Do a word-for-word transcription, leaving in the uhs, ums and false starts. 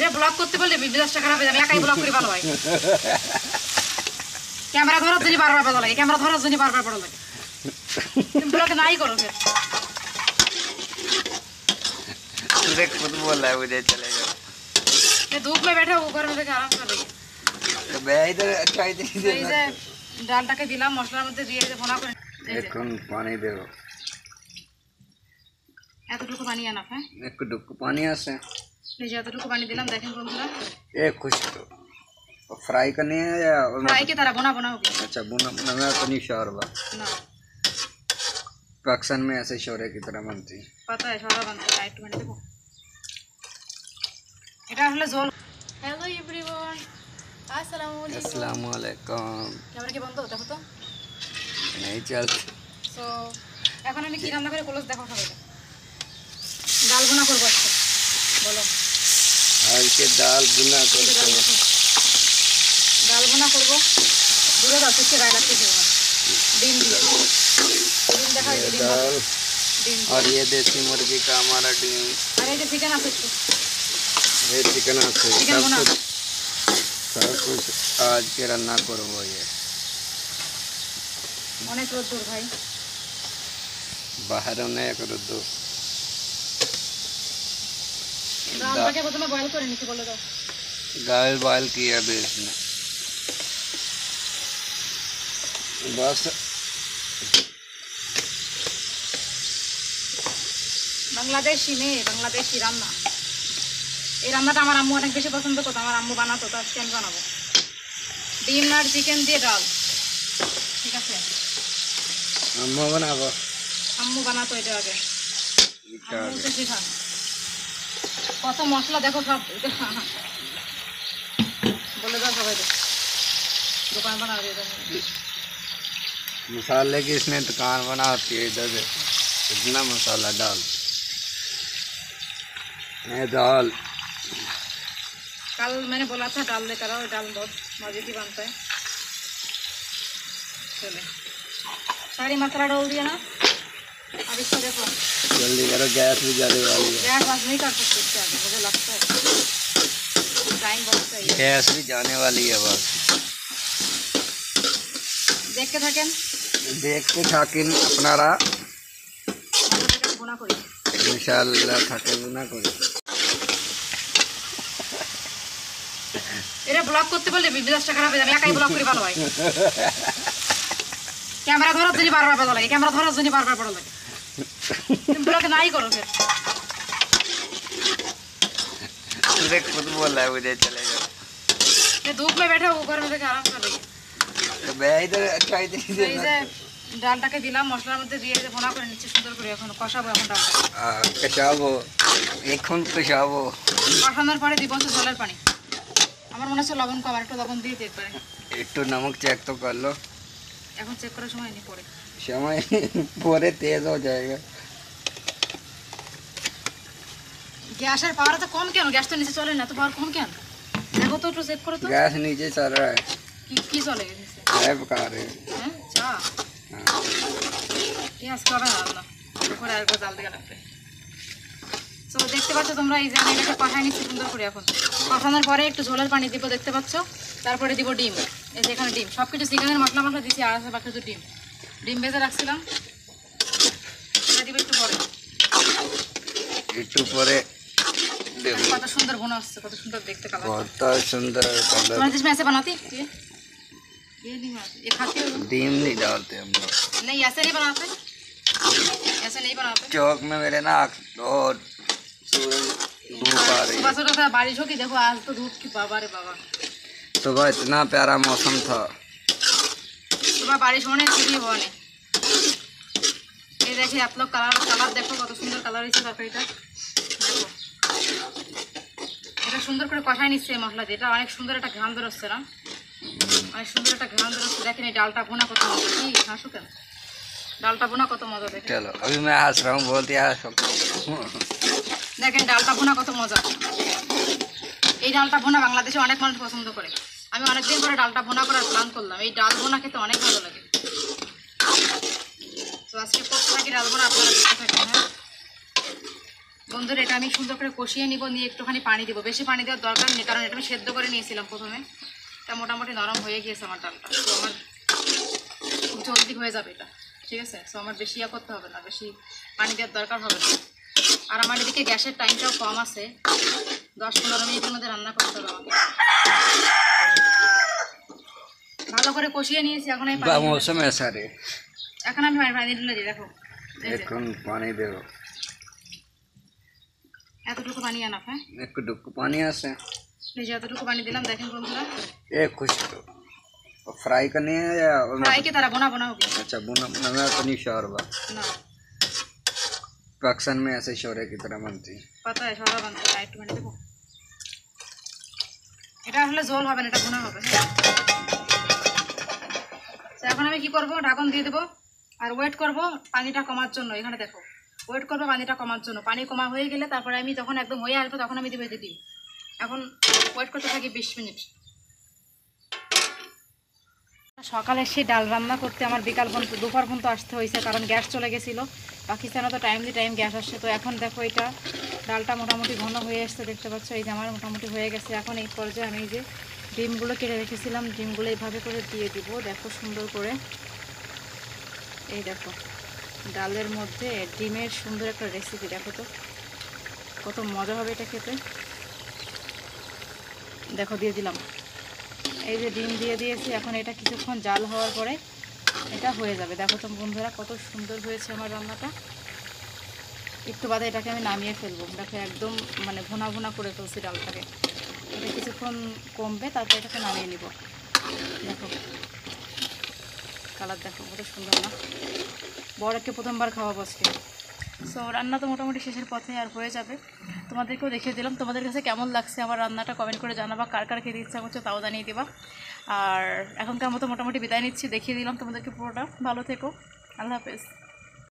এটা ব্লগ করতে বললে মেজাজটা খারাপ হয়ে যাবে, একাই ব্লগ করে ভালো হয়। ক্যামেরা ধরার জন্য বারবার ভালো লাগে, ক্যামেরা ধরার জন্য বারবার ভালো লাগে। तुम ब्लॉग नहीं करो फिर। तुझे खुद बोल रहा है मुझे चलेगा। मैं धूप में बैठा हूँ, घर में बैठे आराम कर रही है। तो मैं इधर चाय दे दे ना। ডালটা কে দিলাম, মশলার মধ্যে দিয়ে যে ভুনা করে। এখন পানি দেব। এতটুকু পানি আনা, হ্যাঁ একটুকু পানি আছে। এই যে এতটুকু পানি দিলাম, দেখেন বন্ধুরা। ये कुछ तो फ्राई करनी है या फ्राई की तरह भुना भुना होगी। अच्छा भुना भुना में तो नहीं शोरबा ना, पाकिस्तान में ऐसे शोरे की तरह बनती है। पता है शोरबा बनता है। একটু মানে দেখো, এটা আসলে ঝোল। হ্যালো एवरीवन, আসসালামু আলাইকুম। अस्सलाम वालेकुम। ক্যামেরা কি বন্ধ? দেখো তো नहीं चलती। সো এখন আমি কি রান্না করে ক্লোজ দেখো সবাই। ডাল ভুনা করব আজকে, বলো। आज के दाल भुना करते हैं। ডাল ভুনা করব, দূরে দাও, কিছু গায়ে লাগতে দেবো না। ডিম দিয়ে ডিম দেখা হয়েছে, ডিম दाल ডিম और ये देसी मुर्गी का हमारा डिम। আর এই যে চিকেন আছে একটু, ये चिकन আছে চিকেন सब ভুনা। कुछ सब कुछ आज के रन्ना করবো। ये অনেক রোদ্দুর ভাই, बाहर অনেক রোদ্দুর। ডালটাকে প্রথমে বয়েল করে নিতে বলে দাও। गाय बॉयल किया अभी इसने बस। বাংলাদেশি মেয়ে, বাংলাদেশি রান্না। এই রান্নাটা আমার আম্মু অনেক বেশি পছন্দ করতো, আমার আম্মু বানাতো, তো আজকে আমি বানাবো। ডিম আর চিকেন দিয়ে ডাল, ঠিক আছে। अम्मा बनाबो আম্মু বানাতো এটা আগে, আম্মু তো শেখান। কত মশলা দেখো সব, বলে দাও সবাই, দোকান বানা দিয়ে। मसाले की इसने दुकान बना होती है इधर से इतना मसाला डाल। ये दाल कल मैंने बोला था डाल लेकर आओ, डाल बहुत मजे की बनता है। चले सारी मसाला डाल दिया ना, अब इसको देखो जल्दी करो, गैस भी जाने वाली है। गैस बंद नहीं कर सकते इसके आगे, मुझे लगता है टाइम बहुत चाहिए। गैस भी जाने वाली है बस। देख के थकें, देख के थाकिन अपनारा भुना करी इंशाल्लाह थाके ना करी। এটা ব্লগ করতে বললে মেজাজটা খারাপ হয়ে যাবে, একাই ব্লগ করে ভালো হয়। ক্যামেরা ধরার জন্য বারবার ভালো লাগে, ক্যামেরা ধরার জন্য বারবার ভালো লাগে। तुम ब्लॉग नहीं करो फिर। तुझे खुद बोल रहा है मुझे चलेगा। मैं धूप में बैठा हूँ, घर में बैठे आराम कर रही है। तो मैं इधर चाय दे दे এই যে ডালটাকে দিলাম, মশলার মধ্যে দিয়ে যে ভুনা করে নিচ্ছে সুন্দর করে। এখন কষাবো, এখন ডালটা कचाबो এখন कचाबो। কষানোর পরে দিব হচ্ছে জলের পানি। আমার মনে হচ্ছে লবণ কম, আর একটু লবণ দিয়ে দিতে পারে। একটু नमक चेक तो कर लो। এখন চেক করার সময় নেই, পরে समय पूरे तेज हो जाएगा। গ্যাসের পাওয়ার তো কম কেন? গ্যাস তো নিচে চলে না, তো পাওয়ার কম কেন? দেখো তো একটু চেক করো তো। गैस नीचे चल रहा है। কি কি চলে নিচে? चाय पका रहे हैं। হ্যাঁ চা। हाँ। পেঁয়াজ খাবে না না, উপরে আর জাল দিয়ে লাগবে। তো দেখতে পাচ্ছ তোমরা, এই যে আমি এটাকে কষাই নিচ্ছি সুন্দর করে। এখন কষানোর পরে একটু ঝোলের পানি দিব, দেখতে পাচ্ছ। তারপরে দিব ডিম। এই যে এখানে ডিম, সব কিছু চিকেনের মশলা মশলা দিচ্ছি, আর আছে বাকি তো ডিম। ডিম ভেজে রাখছিলাম, এটা দিব একটু পরে। একটু পরে কত সুন্দর ভুনা হচ্ছে, কত সুন্দর দেখতে কালার। बहुत सुंदर कलर। तुम्हारे जिसमें ऐसे बनाती ये ये नहीं बनाती, ये खाती हो? डीम नहीं डालते हम लोग। नहीं ऐसे नहीं बनाते, ऐसे नहीं बनाते। चौक में मेरे ना और सूरज धूप आ रही सुबह है। सुबह बारिश होगी, देखो आज तो धूप की बाबा रे बाबा। सुबह इतना प्यारा मौसम था, सुबह बारिश होने सीधी हुआ नहीं। ये देखिए आप लोग, कलर कलर देखो कत सुंदर कलर হয়েছে তরকারিটা। দেখো এটা সুন্দর করে কষাই নিচ্ছে মশলা দিয়ে, এটা অনেক সুন্দর একটা ঘ্রাণ বেরোচ্ছে না, অনেক সুন্দর একটা ঘ্রাণ বেরোচ্ছে। দেখেন এই ডালটা ভুনা কত মজা। কি হাসো কেন? ডালটা ভুনা কত মজা দেখেন। चलो अभी मैं हंस रहा हूँ, बोलते यार দেখেন ডালটা ভুনা কত মজা। এই ডালটা ভুনা বাংলাদেশে অনেক মানুষ পছন্দ করে। আমি অনেকদিন পরে ডালটা ভুনা করার প্ল্যান করলাম। এই ডাল ভুনা খেতে অনেক ভালো লাগে। তো আজকে করতে থাকি ডাল ভুনা, আপনারা দেখতে থাকেন। হ্যাঁ বন্ধুরা এটা আমি সুন্দর করে কষিয়ে নিব, নিয়ে একটুখানি পানি দেবো। বেশি পানি দেওয়ার দরকার নেই, কারণ এটা আমি সেদ্ধ করে নিয়েছিলাম প্রথমে। এটা মোটামুটি নরম হয়ে গিয়েছে আমার ডালটা, তো আমার খুব জলদি হয়ে যাবে এটা, ঠিক আছে। সো আমার বেশি ইয়া করতে হবে না, বেশি পানি দেওয়ার দরকার হবে না। আর আমার এদিকে গ্যাসের টাইমটাও কম আছে, দশ পনেরো মিনিটের মধ্যে রান্না করতে হবে আমাকে। ভালো করে কষিয়ে নিয়েছি, এখন আমি পানি ঢেলে- मौसम ऐसा रे এখন আমি পানি- পানি ঢেলে দিই। দেখো এই যে, এখন পানি দেব, এতটুকু পানি আনা, হ্যাঁ একটু ডুকু পানি আছে। এই যে এতটুকু পানি দিলাম। দেখেন বন্ধুরা, ये कुछ फ्राई करनी है या ফ্রাই কি তারা বোনা বোনা হোক अच्छा बुना बुना मैं तो नहीं श्योर बा। না, पाकिस्तान में ऐसे शोरे की तरह बनती है। পাতা সরা বানতে হয়, একটু পানি দেবো। এটা আসলে ঝোল হবে না, এটা বোনা হবে, হ্যাঁ। তো এখন আমি কি করব, ঢাকন দিয়ে দেবো আর ওয়েট করব পানিটা কমার জন্য। এখানে দেখো ওয়েট করবো পানিটা কমার জন্য। পানি কমা হয়ে গেলে তারপরে আমি যখন একদম হয়ে আসবো তখন আমি দেবো এই যে ডিম। এখন ওয়েট করতে থাকি বিশ মিনিট। সকালে সেই ডাল রান্না করতে আমার বিকাল পর্যন্ত দুপুর পর্যন্ত আসতে হয়েছে, কারণ গ্যাস চলে গেছিলো। পাকিস্তানে তো টাইমলি টাইম গ্যাস আসছে। তো এখন দেখো এটা ডালটা মোটামুটি ঘন হয়ে আসছে, দেখতে পাচ্ছ। এই যে আমার মোটামুটি হয়ে গেছে। এখন এই পর্যায়ে আমি এই যে ডিমগুলো কেটে রেখেছিলাম, ডিমগুলো এইভাবে করে দিয়ে দিব। দেখো সুন্দর করে, এই দেখো ডালের মধ্যে ডিমের সুন্দর একটা রেসিপি। দেখো তো কত মজা হবে এটা খেতে। দেখো দিয়ে দিলাম, এই যে ডিম দিয়ে দিয়েছি। এখন এটা কিছুক্ষণ জাল হওয়ার পরে এটা হয়ে যাবে। দেখো তো বন্ধুরা কত সুন্দর হয়েছে আমার রান্নাটা। একটু বাদে এটাকে আমি নামিয়ে ফেলবো। দেখো একদম মানে ভুনা ভুনা করে ফেলছি ডালটাকে। এটা কিছুক্ষণ কমবে, তারপর এটাকে নামিয়ে নিব। দেখো কালার দেখো কত সুন্দর না। বড়কে প্রথমবার খাওয়াবো আজকে। সো রান্না তো মোটামুটি শেষের পথে আর হয়ে যাবে। তোমাদেরকেও দেখিয়ে দিলাম। তোমাদের কাছে কেমন লাগছে আমার রান্নাটা কমেন্ট করে জানাবা। কার কার খেতে ইচ্ছা করছে তাও জানিয়ে দিবা। আর এখনকার মতো মোটামুটি বিদায় নিচ্ছি, দেখিয়ে দিলাম তোমাদেরকে পুরোটা। ভালো থেকো, আল্লাহ হাফেজ।